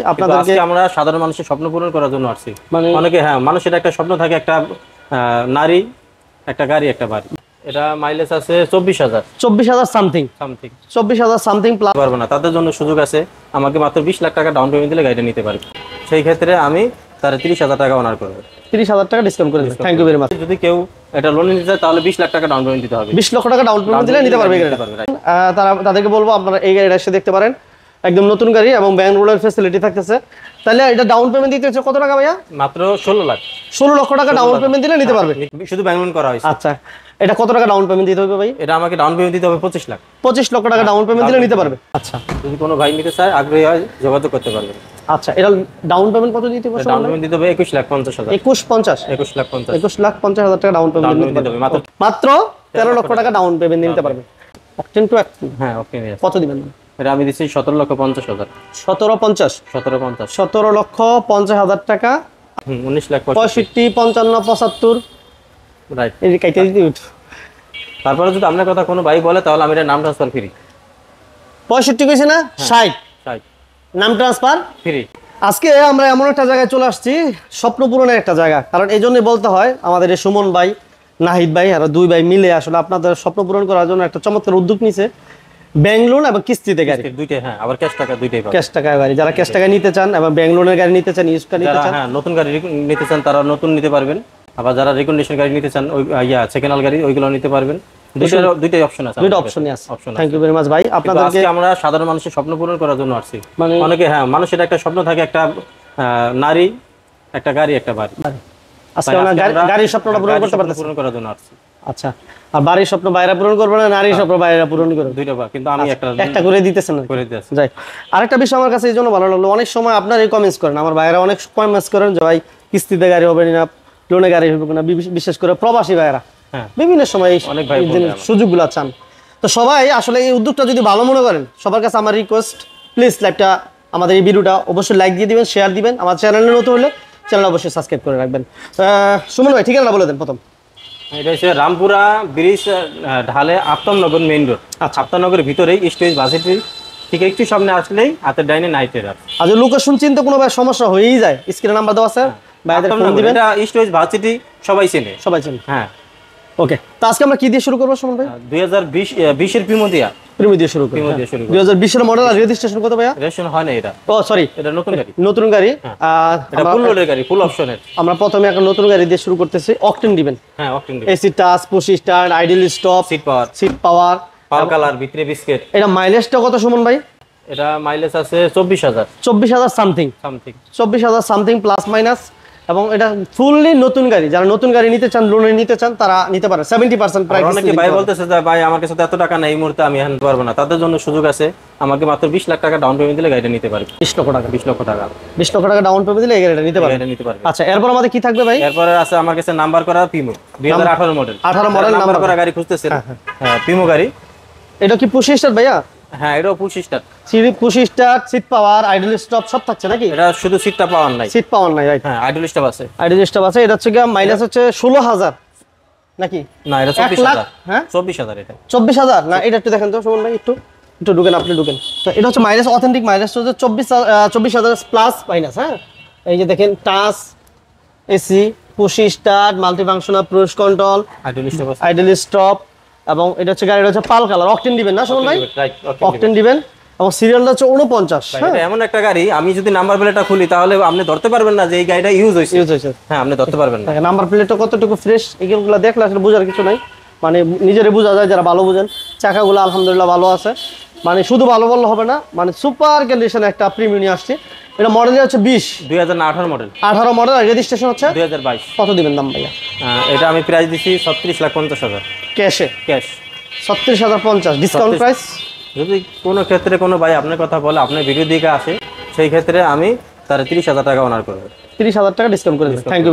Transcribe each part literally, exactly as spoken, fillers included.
আপনাদেরকে আমরা সাধারণ মানুষের স্বপ্ন পূরণ করার জন্য আসছি। মানে অনেকে হ্যাঁ মানুষের একটা স্বপ্ন থাকে, একটা নারী, একটা গাড়ি, একটা বাড়ি। এটা মাইলেজ আছে চব্বিশ হাজার চব্বিশ হাজার সামথিং সামথিং চব্বিশ হাজার সামথিং প্লাস পারবো না, তাদের জন্য সুযোগ আছে। আমাকে মাত্র বিশ লাখ টাকা ডাউন পেমেন্ট দিলে গাড়িটা নিতে পারবে। সেই ক্ষেত্রে আমি তার তিরিশ হাজার টাকা অনার করবো। তিরিশ হাজার টাকা ডিসকাউন্ট করে দেবেন। Thank you very much. যদি কেউ এটা লোন নিতে চায় তাহলে বিশ লাখ টাকা ডাউন পেমেন্ট দিতে হবে। বিশ লক্ষ টাকা ডাউন পেমেন্ট দিলে নিতে পারবে গাড়িটা। তারা তাদেরকে বলবো আপনারা এই গাড়িটা এসে দেখতে পারেন, একদম নতুন গাড়ি এবং ব্যাংক লোনের ফ্যাসিলিটি থাকতেছে। তাহলে এটা ডাউন পেমেন্ট দিতে হচ্ছে কত টাকা ভাইয়া? মাত্র ষোলো লাখ ষোলো লক্ষ টাকা ডাউন পেমেন্ট দিলে নিতে পারবে। শুধু ব্যাংক লোন করা হয়েছে। আচ্ছা, এটা কত টাকা ডাউন পেমেন্ট দিতে হবে ভাই? এটা আমাকে ডাউন পেমেন্ট দিতে হবে পঁচিশ লাখ পঁচিশ লক্ষ টাকা ডাউন পেমেন্ট দিলে নিতে পারবে। আচ্ছা, যদি কোনো ভাই নিতে চায় আগ্রহী হয় যোগাযোগ করতে পারবে। আচ্ছা, এটা ডাউন পেমেন্ট কত দিতে হবে? ডাউন পেমেন্ট দিতে হবে একুশ লাখ পঞ্চাশ হাজার। একুশ পঞ্চাশ একুশ লাখ পঞ্চাশ একুশ লাখ পঞ্চাশ হাজার টাকা ডাউন পেমেন্ট দিতে হবে। মাত্র মাত্র তেরো লক্ষ টাকা ডাউন পেমেন্ট নিতে পারবে। অকটেন টু হ্যাঁ ওকে। কত দিবেন? এটা আমি দিচ্ছি সতেরো লক্ষ পঞ্চাশ হাজার। সতেরো পঞ্চাশ সতেরো পঞ্চাশ সতেরো লক্ষ পঞ্চাশ হাজার টাকা। হুম উনিশ লাখ পঁয়ষট্টি পঞ্চান্ন পঁচাত্তর রাইট। এই কাইতে দিতে। তারপরে যদি আপনার কথা কোনো ভাই বলে তাহলে আমি এটা নাম ট্রান্সফার ফ্রি। পঁয়ষট্টি কইছে না? ষাট ষাট নাম ট্রান্সফার ফ্রি। আজকে আমরা এমন একটা জায়গায় চলে আসছি, স্বপ্ন পূরণের একটা জায়গা। কারণ এই জন্যই বলতে হয় আমাদের এই সুমন ভাই, নাহিদ ভাই আর দুই ভাই মিলে আসলে আপনাদের স্বপ্ন পূরণ করার জন্য একটা চমৎকার উদ্যোগ নিছে। ব্যাংক লোন এবং কিস্তিতে গাড়ি দুইটাই, হ্যাঁ আবার ক্যাশ টাকা দুইটাই পাবেন। ক্যাশ টাকা গাড়ি, যারা ক্যাশ টাকা নিতে চান এবং ব্যাংক লোনের গাড়ি নিতে চান, ইউজটা নিতে চান, হ্যাঁ নতুন গাড়ি নিতে চান তারা নতুন নিতে পারবেন। আবার যারা রিকন্ডিশন গাড়ি নিতে চান ওই ইয়া সেকেন্ড হ্যান্ড গাড়ি ওইগুলো নিতে পারবেন। দুইটাই দুইটাই অপশন আছে। দুইটা অপশনই আছে। থ্যাংক ইউ ভেরি মাচ ভাই। আপনাদেরকে আমরা সাধারণ মানুষের স্বপ্ন পূরণ করার জন্য আসছি। মানে অনেকে হ্যাঁ মানুষের একটা স্বপ্ন থাকে, একটা নারী, একটা গাড়ি, একটা বাড়ি। আজকে আমরা গাড়ির স্বপ্নটা পূরণ করতে পারতেছি, পূরণ করার জন্য আসছি। আচ্ছা, আর বাড়ির স্বপ্ন বাইরে পূরণ করবে না, নারীর স্বপ্ন বাইরে পূরণ করবে, দুইটা বার, কিন্তু আমি একটা একটা করে দিতেছেন না করে দিতেছি। যাই, আরেকটা বিষয় আমার কাছে এই জন্য ভালো লাগলো, অনেক সময় আপনারা এই কমেন্টস করেন, আমার ভাইয়েরা অনেক কমেন্টস করেন যে ভাই কিস্তিতে গাড়ি হবে না, লোনে গাড়ি হবে না, বিশেষ করে প্রবাসী ভাইয়েরা বিভিন্ন সময় অনেক ভাই সুযোগগুলো চান। তো সবাই আসলে এই উদ্যোগটা যদি ভালো মনে করেন, সবার কাছে আমার রিকোয়েস্ট, প্লিজ লাইভটা আমাদের এই ভিডিওটা অবশ্যই লাইক দিয়ে দিবেন, শেয়ার দিবেন। আমার চ্যানেলে নতুন হলে চ্যানেল অবশ্যই সাবস্ক্রাইব করে রাখবেন। সুমন ভাই ঠিকানা বলে দেন প্রথম। এটা হচ্ছে রামপুরা ব্রিজ ঢালে আফতাবনগর মেইন রোড। আচ্ছা, আফতাবনগরের ভিতরেই স্টেজ বাসের ঠিক একটু সামনে আসলেই হাতের ডাইনে নাইটের আছে। আর যদি লোকেশন চিনতে কোনো ভাই সমস্যা হয়েই যায়, স্ক্রিনে নাম্বার দেওয়া আছে, ভাইদের ফোন দিবেন। এটা স্টেজ ভার্সিটি সবাই চেনে, সবাই চেনে। হ্যাঁ ওকে, তো আজকে আমরা কি দিয়ে শুরু করবো সুমন ভাই? দুই হাজার বিশ এর প্রিমো দিয়া প্রিমো দিয়ে শুরু করব। দুই হাজার বিশ এর মডেল। আর রেজিস্ট্রেশন কত ভাইয়া? রেজিস্ট্রেশন হয় না এটা। ও সরি, এটা নতুন গাড়ি। নতুন গাড়ি। আর এটা ফুল লোডের গাড়ি, ফুল অপশনের। আমরা প্রথমে একটা নতুন গাড়ি দিয়ে শুরু করতেছি। অকটেন দিবেন? হ্যাঁ অকটেন দিবেন। AC touch, push start, idle stop, seat power, seat power, pearl colour, ভিতরে বিস্কিট। এটা মাইলেজটা কত সুমন ভাই? এটা মাইলেজ আছে চব্বিশ হাজার। চব্বিশ হাজার সামথিং সামথিং চব্বিশ হাজার সামথিং প্লাস মাইনাস। এবং এটা ফুললি নতুন গাড়ি, যারা নতুন গাড়ি নিতে চান, লোনে নিতে চান, তারা নিতে পারে সেভেন্টি পার্সেন্ট প্রাইস। অনেকে ভাই বলতেছে যে ভাই আমার কাছে এত টাকা নেই, এই মুহূর্তে আমি আনতে পারবো না, তাদের জন্য সুযোগ আছে। আমাকে মাত্র বিশ লাখ টাকা ডাউন পেমেন্ট দিলে গাড়িটা নিতে পারবে। বিশ লক্ষ টাকা বিশ লক্ষ টাকা বিশ লক্ষ টাকা ডাউন পেমেন্ট দিলে এই গাড়িটা নিতে পারবে। নিতে পারবে। আচ্ছা, এরপর আমাদের কি থাকবে ভাই? এরপরে আছে আমার কাছে নাম্বার করা পিমো দুই হাজার আঠারো মডেল। আঠারো মডেল নাম্বার করা গাড়ি খুঁজতেছেন? হ্যাঁ পিমো গাড়ি। এটা কি পুশ স্টার্ট ভাইয়া? হ্যাঁ এটাও push start. Seat push start, seat power, idle stop সব থাকছে নাকি? এটা শুধু সিটটা পাওয়ার নাই, সিট পাওয়ার নাই, রাইট। হ্যাঁ আইডল স্টপ আছে, আইডল স্টপ আছে। এটা হচ্ছে কি মাইলেজ হচ্ছে ষোলো হাজার নাকি? না এটা চব্বিশ হাজার। হ্যাঁ চব্বিশ হাজার। এটা চব্বিশ হাজার না? এটা একটু দেখেন তো সুমন ভাই, একটু একটু ঢুকেন, আপনি ঢুকেন। তো এটা হচ্ছে মাইলেজ, অথেন্টিক মাইলেজ হচ্ছে চব্বিশ চব্বিশ হাজার প্লাস মাইনাস। হ্যাঁ এই যে দেখেন, touch, AC, push start, multi functional cruise control, idle stop আছে, আইডল স্টপ। এবং এটা হচ্ছে গাড়িটা হচ্ছে পাল কালার। অকটেন দিবেন না সুমন ভাই? অকটেন দিবেন। এবং সিরিয়ালটা হচ্ছে উনপঞ্চাশ। এটা এমন একটা গাড়ি, আমি যদি নাম্বার প্লেটটা খুলি তাহলে আপনি ধরতে পারবেন না যে এই গাড়িটা ইউজ হয়েছে। ইউজ হয়েছে হ্যাঁ আপনি ধরতে পারবেন না। নাম্বার প্লেটটা কতটুকু ফ্রেশ এগুলো দেখলে আসলে বোঝার কিছু নাই, মানে নিজেরই বোঝা যায় যারা ভালো বোঝেন। চাকাগুলো আলহামদুলিল্লাহ ভালো আছে, মানে শুধু ভালো বললে হবে না, মানে সুপার কন্ডিশন একটা প্রিমিয়াম আসছে। এটা মডেল হচ্ছে বিশ দুই হাজার আঠারো মডেল। আঠারো মডেল। আর রেজিস্ট্রেশন হচ্ছে দুই হাজার বাইশ। কত দিবেন দাম ভাইয়া? এটা আমি প্রাইস দিছি ছত্রিশ লাখ পঞ্চাশ হাজার ক্যাশে। ক্যাশ ছত্রিশ হাজার পঞ্চাশ ডিসকাউন্ট প্রাইস। যদি কোনো ক্ষেত্রে কোনো ভাই আপনার কথা বলে, আপনার ভিডিও দিকে আসে, সেই ক্ষেত্রে আমি তার তিরিশ হাজার টাকা অনার করবো। তিরিশ হাজার টাকা ডিসকাউন্ট করে দেবেন। Thank you very much.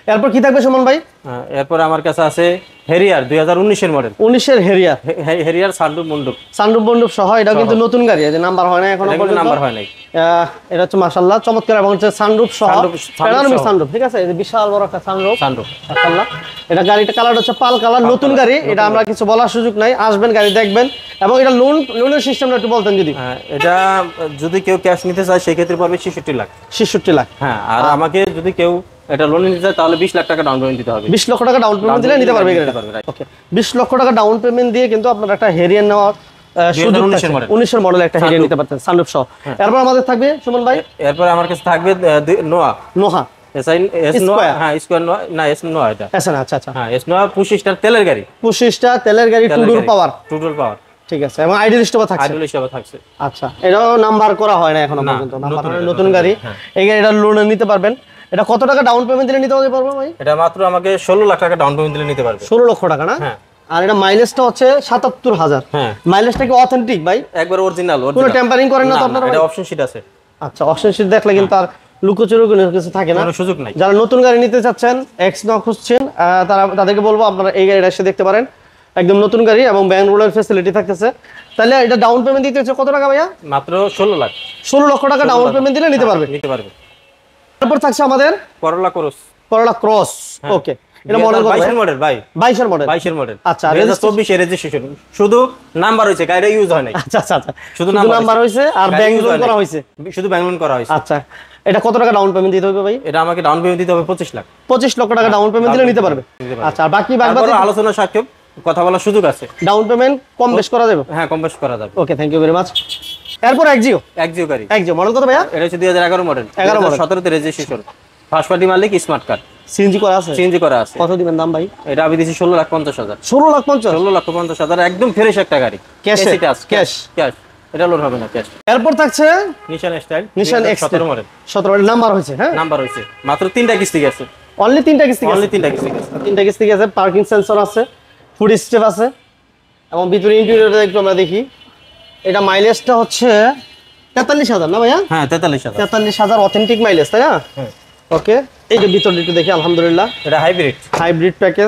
এরপর কি থাকবে সুমন ভাই? এরপর আমার কাছে আছে হেরিয়ার দুই হাজার উনিশ এর মডেল। উনিশ এর হেরিয়ার, হেরিয়ার সানরুফ মন্ডপ, সানরুফ মন্ডপ সহ। এটা কিন্তু নতুন গাড়ি, এই যে নাম্বার হয় না এখনো পর্যন্ত, নাম্বার হয় নাই। এটা হচ্ছে মাশাআল্লাহ চমৎকার, এবং হচ্ছে সানরুফ সহ, প্যানোরামিক সানরুফ, ঠিক আছে, এই যে বিশাল বড় একটা সানরুফ সানরুফ মাশাআল্লাহ। এটা গাড়িটা কালার হচ্ছে পাল কালার, নতুন গাড়ি, এটা আমরা কিছু বলার সুযোগ নাই, আসবেন গাড়ি দেখবেন। এবং এটা লোন লোনের সিস্টেমটা একটু বলতেন যদি। এটা যদি কেউ ক্যাশ নিতে চায় সেই ক্ষেত্রে পড়বে ছেষট্টি লাখ। ছেষট্টি লাখ, হ্যাঁ। আর আমাকে যদি কেউ এটা লোন নিতে চায় তাহলে বিশ লাখ টাকা ডাউন পেমেন্ট দিতে হবে। বিশ লক্ষ টাকা ডাউন পেমেন্ট দিলে নিতে পারবে গাড়িটা। ওকে, বিশ লক্ষ টাকা ডাউন পেমেন্ট দিয়ে কিন্তু আপনারা একটা হেরিয়ার নেওয়ার সুযোগ আছে। উনিশ এর মডেল একটা হেরিয়ার নিতে পারতেন সানরুফ সহ। এরপর আমাদের থাকবে সুমন ভাই, এরপর আমার কাছে থাকবে নোয়া। নোহা এসআই এস নোয়া, হ্যাঁ স্কয়ার নোয়া, না এস নোয়া এটা। আচ্ছা আচ্ছা আচ্ছা, হ্যাঁ এস নোয়া পঁচিশ স্টার তেলের গাড়ি, পঁচিশ টা তেলের গাড়ি, টু ডোর পাওয়ার, টু ডোর পাওয়ার, ঠিক আছে, এবং আইডি স্টপ থাকছে। আইডল হিসাবে থাকছে। আচ্ছা, এটাও নাম্বার করা হয় না এখনো পর্যন্ত, নাম্বার নতুন গাড়ি। এই গাড়িটা লোনে নিতে পারবেন। এটা কত টাকা ডাউন পেমেন্ট দিলে নিতে পারবো ভাই? এটা মাত্র আমাকে ষোলো লাখ টাকা ডাউন পেমেন্ট দিলে নিতে পারবে। ষোলো লক্ষ টাকা না? হ্যাঁ। আর এটা মাইলেজটা হচ্ছে সাতাত্তর হাজার। হ্যাঁ। মাইলেজটা কি অথেন্টিক ভাই? একবার অরিজিনাল, কোনো টেম্পারিং করেন না তো আপনারা? এটা অপশন শীট আছে। আচ্ছা, অপশন শীট দেখলে কিন্তু আর লুকোচুরি কোনো কিছু থাকে না, কোনো সুযোগ নাই। যারা নতুন গাড়ি নিতে চাচ্ছেন, এক্স ন খুঁজছেন, তারা তাদেরকে বলবো আপনারা এই গাড়িটা এসে দেখতে পারেন, একদম নতুন গাড়ি এবং ব্যাংক রোডের ফ্যাসিলিটি থাকতেছে। তাহলে এটা ডাউন পেমেন্ট দিতে হচ্ছে কত টাকা ভাইয়া? মাত্র ষোলো লাখ। ষোলো লক্ষ টাকা ডাউন পেমেন্ট দিলে নিতে পারবে। নিতে পারবে। তারপর থাকছে আমাদের করলা ক্রস। করলা ক্রস। ওকে, এটা মডেল বাইশ এর মডেল ভাই। বাইশ এর মডেল। বাইশ এর মডেল। আচ্ছা, দুই হাজার চব্বিশ এর রেজিস্ট্রেশন, শুধু নাম্বার হইছে, গাড়িটা ইউজ হয় নাই। আচ্ছা আচ্ছা আচ্ছা, শুধু নাম্বার হইছে আর ব্যাংক লোন করা হইছে, শুধু ব্যাংক লোন করা হইছে। আচ্ছা, এটা কত টাকা ডাউন পেমেন্ট দিতে হবে ভাই? এটা আমাকে ডাউন পেমেন্ট দিতে হবে পঁচিশ লাখ। পঁচিশ লক্ষ টাকা ডাউন পেমেন্ট দিলে নিতে পারবে। আচ্ছা, আর বাকি বাকি আলোচনা সাপেক্ষে কথা বলার সুযোগ আছে। ডাউন পেমেন্ট কম বেশ করা যাবে? হ্যাঁ, কম বেশ করা যাবে। Okay, thank you very much. এরপর এক্সিও। এক্সিও গাড়ি। এক্সিও মডেল কত ভাইয়া? এটা হচ্ছে দুই হাজার এগারো মডেল। এগারো মডেল, সতেরো তে রেজিস্ট্রেশন, ফার্স্ট পার্টি মালিক, স্মার্ট কার্ড, সিএনজি করা আছে। সিএনজি করা আছে। কত দিবেন দাম ভাই? এটা আমি দিছি ষোলো লাখ পঞ্চাশ হাজার। ষোলো লাখ পঞ্চাশ? ষোলো লক্ষ পঞ্চাশ হাজার, একদম ফ্রেশ একটা গাড়ি। ক্যাশ ক্যাশ ক্যাশ, এটা লোন হবে না, ক্যাশ। এরপর থাকছে নিশান স্টাইল, নিশান এক্স সতেরো মডেল। সতেরো মডেল নাম্বার হয়েছে। হ্যাঁ, নাম্বার হয়েছে, মাত্র তিনটা কিস্তি গেছে। অনলি তিনটা কিস্তি গেছে? অনলি তিনটা কিস্তি গেছে। তিনটা কিস্তি গেছে। পার্কিং সেন্সর আছে, ফুড স্টেপ আছে, এবং ভিতরে ইন্টেরিয়রটা একটু আমরা দেখি। এটা মাইলেজটা হচ্ছে তেতাল্লিশ হাজার না ভাইয়া? হ্যাঁ, তেতাল্লিশ হাজার। তেতাল্লিশ হাজার অথেন্টিক মাইলেজ, তাই না? হ্যাঁ। ওকে, এই যে ভিতরটা একটু দেখি। আলহামদুলিল্লাহ, এটা হাইব্রিড। হাইব্রিড প্যাকেজ,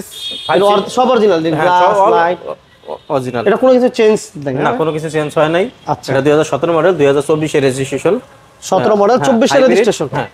সব অরিজিনাল, গ্লাস লাইট অরিজিনাল। এটা কোনো কিছু চেঞ্জ দেয় না, কোনো কিছু চেঞ্জ হয় নাই। আচ্ছা, এটা দুই হাজার সতেরো মডেল, দুই হাজার চব্বিশ এর রেজিস্ট্রেশন। সতেরো মডেল, চব্বিশ এর রেজিস্ট্রেশন। হ্যাঁ,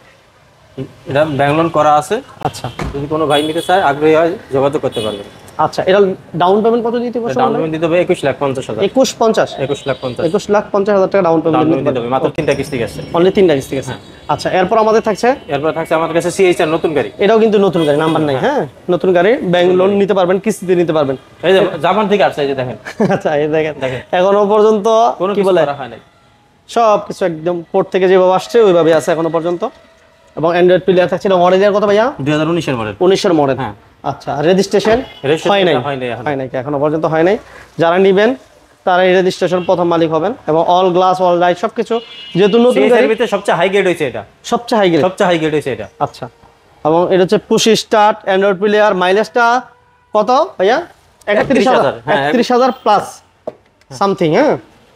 এটা ব্যাংক লোন করা আছে। আচ্ছা, যদি কোনো ভাই নিতে চায়, আগ্রহী হয়, যোগাযোগ করতে পারবেন। আচ্ছা, এটা ডাউন পেমেন্ট কত দিতে হবে? ডাউন পেমেন্ট দিতে হবে একুশ লাখ পঞ্চাশ হাজার। একুশ পঞ্চাশ? একুশ লাখ পঞ্চাশ। একুশ লাখ পঞ্চাশ হাজার টাকা ডাউন পেমেন্ট দিতে হবে, মাত্র তিনটা কিস্তি গেছে। অনলি তিনটা কিস্তি গেছে। আচ্ছা, এরপর আমাদের থাকছে, এরপর থাকছে আমার কাছে সিএইচআর নতুন গাড়ি। এটাও কিন্তু নতুন গাড়ি, নাম্বার নাই। হ্যাঁ, নতুন গাড়ি, ব্যাংক লোন নিতে পারবেন, কিস্তিতে নিতে পারবেন। এই যে জাপান থেকে আসছে, এই যে দেখেন। আচ্ছা, এই দেখেন, এখনো পর্যন্ত কোনো কি কিছু বলে করা হয় নাই, সব কিছু একদম পোর্ট থেকে যেভাবে আসছে ওইভাবে আছে এখনো পর্যন্ত। এবং অ্যান্ড্রয়েড প্লেয়ার থাকছে। এটা মডেলের কত ভাইয়া? দুই হাজার উনিশ এর মডেল। উনিশ এর মডেল। হ্যাঁ। আচ্ছা, রেজিস্ট্রেশন হয় নাই? হয় নাই, এখনো পর্যন্ত হয় নাই। যারা নিবেন তারা এই রেজিস্ট্রেশন প্রথম মালিক হবেন, এবং অল গ্লাস, অল লাইট সবকিছু, যেহেতু নতুন গাড়ি, সবচেয়ে হাই গ্রেড হয়েছে এটা। সবচেয়ে হাই গ্রেড, সবচেয়ে হাই গ্রেড হয়েছে এটা। আচ্ছা, এবং এটা হচ্ছে পুশ স্টার্ট, অ্যান্ড্রয়েড প্লেয়ার। মাইলেজটা কত ভাইয়া? একত্রিশ হাজার। একত্রিশ হাজার প্লাস সামথিং। হ্যাঁ,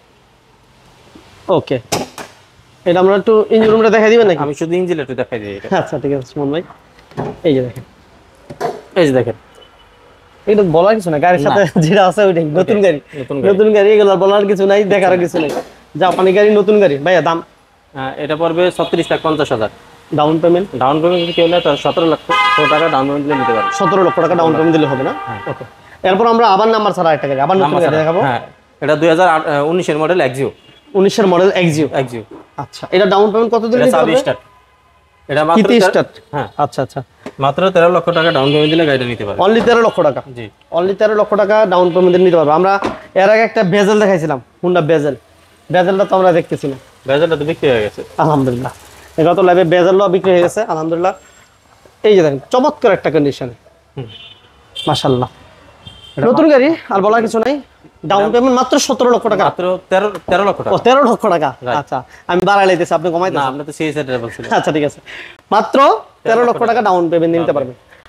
ওকে, এটা আমরা একটু ইঞ্জিন রুমটা দেখাই দিবেন নাকি? আমি শুধু ইঞ্জিন একটু দেখাই দিই এটা। আচ্ছা, ঠিক আছে সুমন ভাই, এই যে দেখেন, এই যে দেখেন, এটা বলার কিছু না, গাড়ির সাথে যেটা আছে ওইটাই নতুন গাড়ি। নতুন গাড়ি, এগুলো বলার কিছু নাই, দেখার কিছু নাই। জাপানি গাড়ি, নতুন গাড়ি। ভাইয়া দাম? এটা পড়বে ছত্রিশ লাখ পঞ্চাশ হাজার। Down payment? ডাউন পেমেন্ট যদি কেউ নেয় তাহলে সতেরো লক্ষ টাকা ডাউন পেমেন্ট দিলে নিতে পারবে। সতেরো লক্ষ টাকা ডাউন পেমেন্ট দিলে হবে না? ওকে, এরপর আমরা আবার নাম্বার ছাড়া একটা গাড়ি, আবার নতুন গাড়ি দেখাবো। হ্যাঁ, এটা দুই হাজার উনিশ এর মডেল এক্সিও। উনিশ এর মডেল এক্সিও। এক্সিও। আচ্ছা, এটা ডাউন পেমেন্ট কত দিলে নিতে পারবে? স্টার্ট। এটা মাত্র স্টার্ট। হ্যাঁ, আচ্ছা আচ্ছা, মাত্র তেরো লক্ষ টাকা ডাউন পেমেন্ট দিলে গাড়িটা নিতে পারবে। অনলি তেরো লক্ষ টাকা? জি, অনলি তেরো লক্ষ টাকা ডাউন পেমেন্ট দিলে নিতে পারবে। আমরা এর আগে একটা বেজেল দেখাইছিলাম, হুন্ডা বেজেল। বেজেলটা তো আমরা দেখতেছি না। বেজেলটা তো বিক্রি হয়ে গেছে আলহামদুলিল্লাহ, গত লাইভে বেজেলও বিক্রি হয়ে গেছে আলহামদুলিল্লাহ। এই যে দেখেন, চমৎকার একটা কন্ডিশনে, মাশাআল্লাহ, নতুন গাড়ি, আর বলার কিছু নাই। ডাউন পেমেন্ট মাত্র সতেরো লক্ষ টাকা। মাত্র তেরো তেরো লক্ষ টাকা। ও, তেরো লক্ষ টাকা। আচ্ছা, আমি বাড়াই লাইতেছি, আপনি কমাই না, আমরা তো সিএসআর বলছিলাম। আচ্ছা, ঠিক আছে, মাত্র তেরো লক্ষ টাকা ডাউন পেমেন্ট নিতে পারবেন।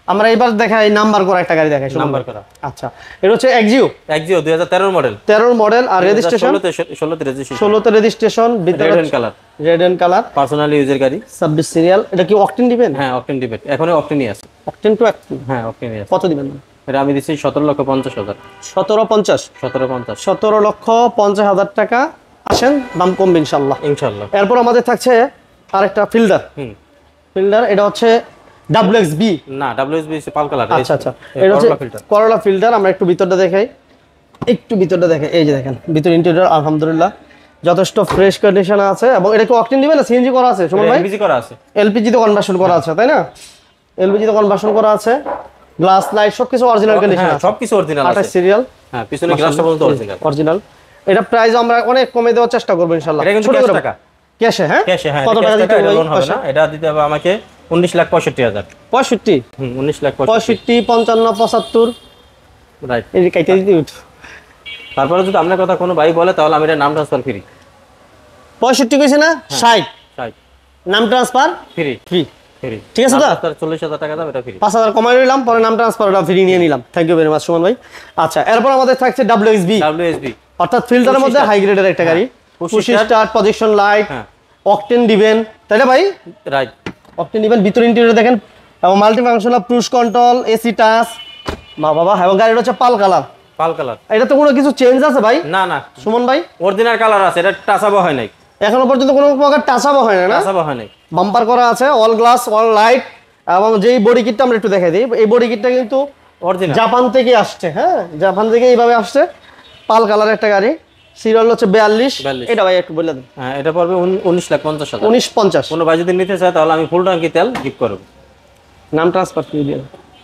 আমরা এবার দেখাই নাম্বার করা একটা গাড়ি দেখাই নাম্বার করা। আচ্ছা এটা হচ্ছে এক্সিও এক্সিও দুই হাজার তেরো মডেল তেরো মডেল আর রেজিস্ট্রেশন ষোলো তে রেজিস্ট্রেশন ষোলো তে রেজিস্ট্রেশন ভিতরে red and colour red and colour personal ইউজের গাড়ি ছাব্বিশ সিরিয়াল এটা কি অকটেন দিবেন হ্যাঁ অকটেন ডিবেট এখনো অকটেনই আছে অকটেন টু অকটেন হ্যাঁ অকটেনই আছে কত দিবেন এটা আমি দিচ্ছি সতেরো লক্ষ পঞ্চাশ হাজার সতেরো পঞ্চাশ সতেরো পঞ্চাশ সতেরো লক্ষ পঞ্চাশ হাজার টাকা আসেন দাম কমবে ইনশাল্লাহ ইনশাল্লাহ এরপর আমাদের থাকছে আরেকটা ফিল্ডার হুম ফিল্ডার এটা হচ্ছে ডাব্লিউ এক্স বি না ডব্লিউএসবি পাল কালার আচ্ছা আচ্ছা এটা হচ্ছে করোলা ফিল্টার আমরা একটু ভিতরটা দেখাই একটু ভিতরটা দেখেন এই যে দেখেন ভিতর ইন্টেরিয়র আলহামদুলিল্লাহ যথেষ্ট ফ্রেশ কন্ডিশন আছে এবং এটা কি অকটেন দিবেন না সিএনজি করা আছে সুমন ভাই এলপিজি করা আছে এলপিজি তে কনভার্সন করা আছে তাই না এলপিজি তে কনভার্সন করা আছে গ্লাস লাইট সবকিছু অরিজিনাল কন্ডিশন হ্যাঁ আছে সবকিছু অরিজিনাল আছে আঠাশ সিরিয়াল হ্যাঁ পিছনে গ্লাসটা পর্যন্ত অরিজিনাল অরিজিনাল এটা প্রাইস আমরা অনেক কমে দেওয়ার চেষ্টা করব ইনশাআল্লাহ এটা কিন্তু ক্যাশ টাকা ক্যাশে হ্যাঁ ক্যাশে হ্যাঁ কত টাকা দিতে এটা হবে লোন হবে না এটা দিতে হবে আমাকে উনিশ লাখ পঁয়ষট্টি হাজার পঁয়ষট্টি হুম উনিশ লাখ পঁয়ষট্টি পঞ্চান্ন পঁচাত্তর রাইট এই কাইতে দিতে উঠো তারপরে যদি আপনার কথা কোনো ভাই বলে তাহলে আমি এটা নাম ট্রান্সফার ফ্রি পঁয়ষট্টি কইছে না ষাট ষাট নাম ট্রান্সফার ফ্রি ফ্রি ফ্রি ঠিক আছে তো তার চল্লিশ হাজার টাকা দাম এটা ফ্রি পাঁচ হাজার কমাই নিলাম পরে নাম ট্রান্সফার ওটা ফ্রি নিয়ে নিলাম thank you very much Suman ভাই আচ্ছা এরপর আমাদের থাকছে ডাব্লিউ এক্স বি ডব্লিউএসবি অর্থাৎ ফিল্টারের মধ্যে হাই গ্রেডের একটা গাড়ি পুশি স্টার্ট পজিশন লাইট হ্যাঁ অকটেন দিবেন তাই না ভাই রাইট অকটেন দিবেন ভিতর ইন্টেরিয়র দেখেন এবং multi functional cruise control AC touch মা বাবা এবং গাড়িটা হচ্ছে পাল কালার পাল কালার এটা তো কোনো কিছু চেঞ্জ আছে ভাই না না সুমন ভাই অরিজিনাল কালার আছে এটা টাচাবো হয় নাই এখনো পর্যন্ত কোনো প্রকার টাচাবো হয় না না টাচাবো হয় নাই বাম্পার করা আছে অল গ্লাস অল লাইট এবং যেই বডি কিটটা আমরা একটু দেখাই দিই এই বডি কিটটা কিন্তু অরিজিনাল জাপান থেকে আসছে হ্যাঁ জাপান থেকে এইভাবে আসছে পাল কালার একটা গাড়ি সিরিয়াল হচ্ছে বিয়াল্লিশ বিয়াল্লিশ। এটা ভাই একটু বলে দেন হ্যাঁ এটা পড়বে উন- উনিশ লাখ পঞ্চাশ হাজার উনিশ পঞ্চাশ কোনো ভাই যদি নিতে চায় তাহলে আমি ফুল ট্যাঙ্কি তেল গিফট করব নাম ট্রান্সফার ফ্রি দিয়ে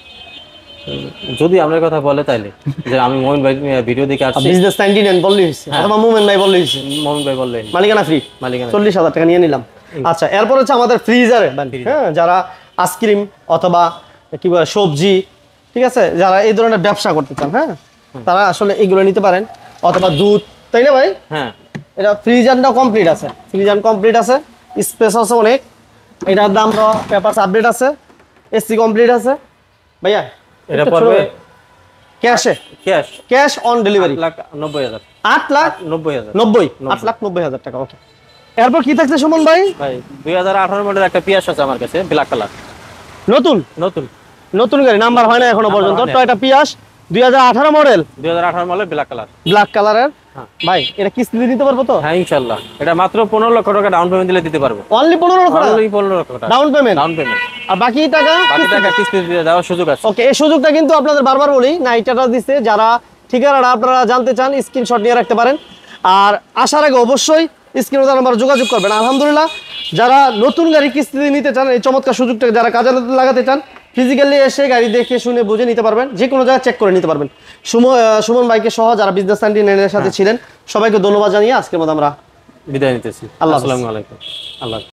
যদি আপনার কথা বলে তাইলে যে আমি মোহন ভাই ভিডিও দেখে আসছি বিজনেস নাইনটি নাইন বললেই হয়েছে অথবা মুভমেন্ট ভাই বললেই হয়েছে মোহন ভাই বললেন মালিকানা ফ্রি মালিকানা চল্লিশ হাজার টাকা নিয়ে নিলাম আচ্ছা এরপর হচ্ছে আমাদের ফ্রিজারে হ্যাঁ যারা আইসক্রিম অথবা কি বলে সবজি ঠিক আছে যারা এই ধরনের ব্যবসা করতে চান হ্যাঁ তারা আসলে এগুলো নিতে পারেন অথবা দুধ তাই না ভাই হ্যাঁ এটা ফ্রিজারটাও কমপ্লিট আছে ফ্রিজার কমপ্লিট আছে স্পেস আছে অনেক এটার দাম পেপারস আপডেট আছে এসি কমপ্লিট আছে ভাইয়া এটা পড়বে ক্যাশে cash cash on delivery lakh নব্বই হাজার আট লাখ নব্বই হাজার নব্বই আট লাখ নব্বই হাজার টাকা ওকে এরপর কি থাকছে সুমন ভাই ভাই দুই হাজার আঠারো মডেল একটা পিয়াস আছে আমার কাছে ব্ল্যাক কালার নতুন নতুন নতুন গাড়ি নাম্বার হয় না এখনো নাম্বার পর্যন্ত হয় না। টয়োটা পিয়াস দুই হাজার আঠারো মডেল দুই হাজার আঠারো মডেল ব্ল্যাক কালার ব্ল্যাক কালারের হ্যাঁ। ভাই এটা কিস্তি দিয়ে দিতে পারবো তো হ্যাঁ ইনশাল্লাহ এটা মাত্র পনেরো লক্ষ টাকা ডাউন পেমেন্ট দিলে দিতে পারবো অনলি পনেরো টাকা Only পনেরো লক্ষ টাকা ডাউন পেমেন্ট ডাউন পেমেন্ট আর বাকি টাকা বাকি টাকা কিস্তি দিয়ে দেওয়ার সুযোগ আছে ওকে এই সুযোগটা কিন্তু আপনাদের বারবার বলি নাইটাটা দিচ্ছে যারা ঠিকানাটা আপনারা জানতে চান স্ক্রিনশট নিয়ে রাখতে পারেন আর আসার আগে অবশ্যই স্ক্রিনে নাম্বার যোগাযোগ করবেন আলহামদুলিল্লাহ যারা নতুন গাড়ি কিস্তিতে নিতে চান এই চমৎকার সুযোগটা যারা কাজে লাগাতে চান ফিজিক্যালি এসে গাড়ি দেখে শুনে বুঝে নিতে পারবেন যে কোনো জায়গায় চেক করে নিতে পারবেন সুমন আহ, সুমন ভাইকে সহ যারা বিজনেস নাইনটি নাইনের সাথে ছিলেন সবাইকে ধন্যবাদ জানিয়ে আজকের মতো আমরা বিদায় নিতেছি আল্লাহ হাফেজ। আসসালামু আলাইকুম আল্লাহ হাফেজ।